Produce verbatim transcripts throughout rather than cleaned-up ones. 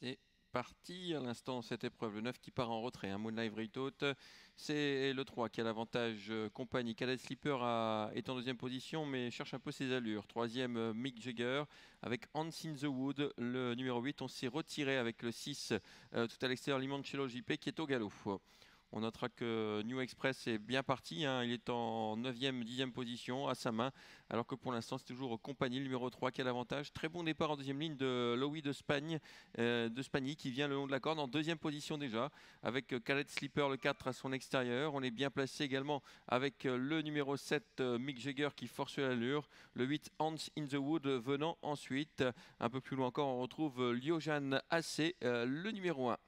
C'est parti à l'instant cette épreuve, le neuf qui part en retrait, un hein, Moonlight Vreithaupt, c'est le trois qui a l'avantage euh, compagnie. Cadet Slipper a, est en deuxième position mais cherche un peu ses allures. Troisième euh, Mick Jagger avec Hans in the Wood, le numéro huit. On s'est retiré avec le six euh, tout à l'extérieur, Limoncello J P qui est au galop. On notera que New Express est bien parti, hein. Il est en neuvième, dixième position à sa main, alors que pour l'instant c'est toujours compagnie, le numéro trois qui a l'avantage. Très bon départ en deuxième ligne de Lowy de Spagne, euh, de Spagny qui vient le long de la corde en deuxième position déjà, avec Cadet Slipper le quatre à son extérieur. On est bien placé également avec le numéro sept Mick Jagger qui force l'allure, le huit Hans in the Wood venant ensuite. Un peu plus loin encore on retrouve Liojan Assé, euh, le numéro un.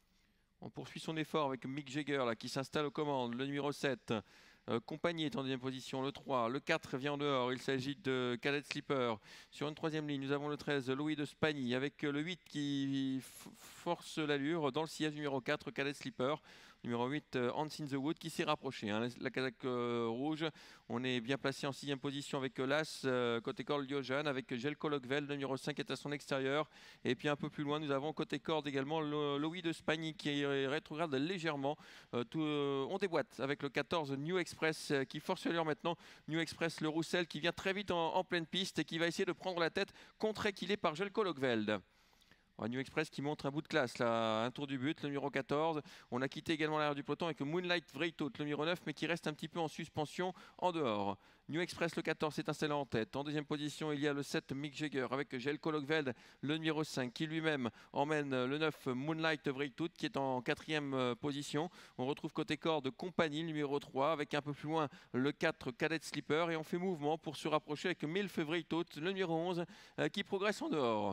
On poursuit son effort avec Mick Jagger là, qui s'installe aux commandes, le numéro sept. Euh, compagnie est en deuxième position, le trois. Le quatre vient en dehors, il s'agit de Cadet Slipper. Sur une troisième ligne, nous avons le treize, Louis de Spagny, avec le huit qui force l'allure. Dans le sillage numéro quatre, Cadet Slipper. Numéro huit, euh, Hans in the Wood qui s'est rapproché. Hein, la casaque euh, rouge, on est bien placé en sixième position avec l'As, euh, côté corde Liojan, avec Jelko Lokvel, le numéro cinq est à son extérieur. Et puis un peu plus loin, nous avons côté corde également Louis de Spagny qui rétrograde légèrement. Euh, tout, euh, on déboîte avec le quatorze New Express euh, qui force l'allure maintenant. New Express, le Roussel qui vient très vite en, en pleine piste et qui va essayer de prendre la tête, contre-équilé par Jelko Lokvel. New Express qui montre un bout de classe là, un tour du but, le numéro quatorze. On a quitté également l'arrière du peloton avec Moonlight Vreithaupt, le numéro neuf, mais qui reste un petit peu en suspension en dehors. New Express, le quatorze, s'est installé en tête. En deuxième position, il y a le sept Mick Jagger avec Jelko Lokvel, le numéro cinq, qui lui-même emmène le neuf Moonlight Vreithaupt, qui est en quatrième position. On retrouve côté corde compagnie, le numéro trois, avec un peu plus loin le quatre Cadet Slipper. Et on fait mouvement pour se rapprocher avec Milf Vreithaupt, le numéro onze, qui progresse en dehors.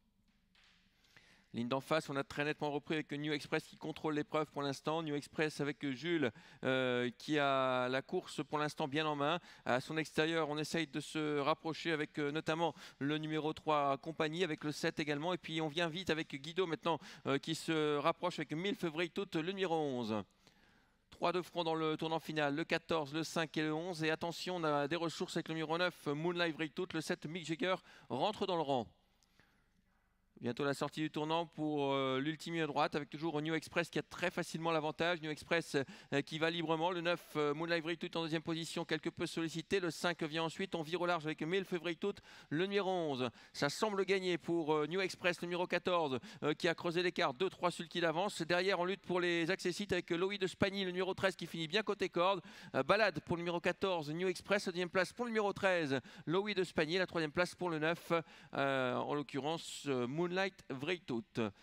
Ligne d'en face, on a très nettement repris avec New Express qui contrôle l'épreuve pour l'instant. New Express avec Jules euh, qui a la course pour l'instant bien en main. À son extérieur, on essaye de se rapprocher avec euh, notamment le numéro trois compagnie, avec le sept également. Et puis on vient vite avec Guido maintenant euh, qui se rapproche avec Milf Vreithaupt, le numéro onze. trois de front dans le tournant final, le quatorze, le cinq et le onze. Et attention, on a des ressources avec le numéro neuf, Moonlight Vreithaupt, le sept Mick Jagger rentre dans le rang. Bientôt la sortie du tournant pour euh, l'ultime à droite avec toujours New Express qui a très facilement l'avantage. New Express euh, qui va librement. Le neuf euh, Moonlight Vreithaupt en deuxième position, quelque peu sollicité. Le cinq vient ensuite. On vire au large avec Milf Vreithaupt, le numéro onze. Ça semble gagner pour euh, New Express, le numéro quatorze euh, qui a creusé l'écart. deux trois sur le qui d'avance. Derrière, on lutte pour les accessites avec Lowy de Spagny, le numéro treize qui finit bien côté corde. Euh, balade pour le numéro quatorze, New Express. La deuxième place pour le numéro treize, Lowy de Spagny. La troisième place pour le neuf, euh, en l'occurrence euh, Moonlight Vreithaupt.